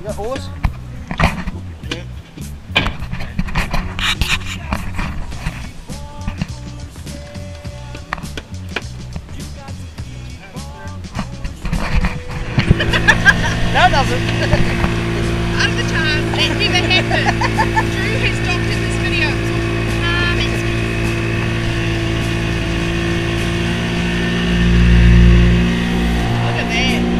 You got oars? Yeah. No, it doesn't. Under the chance, that never happened. Drew has doctored this video. Look at that.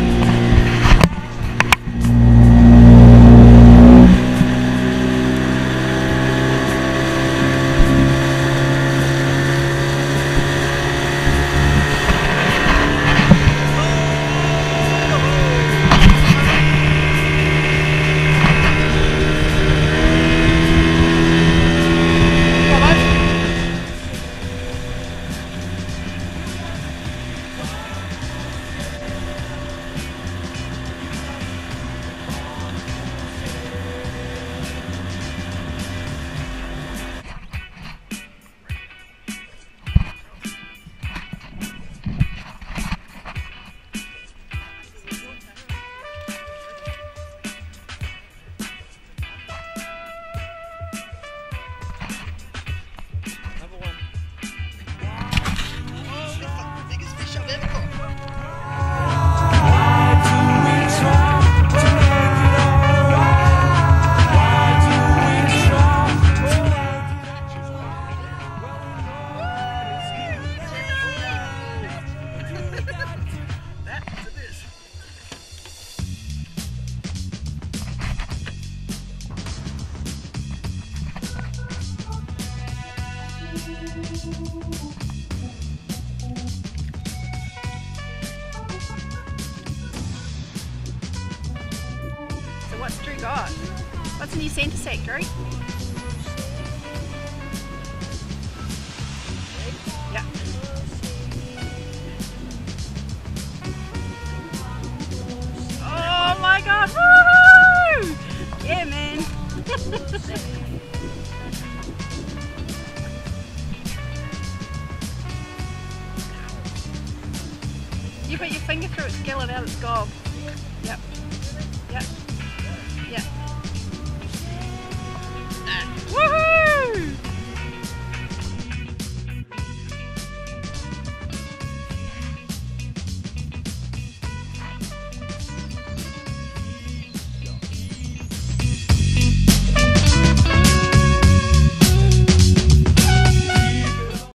So what's Drew got? What's in your centre sack, Drew? Yeah. Oh my god, woohoo! Yeah, man. You put your finger through its gill and out its gob. Yep. Yep.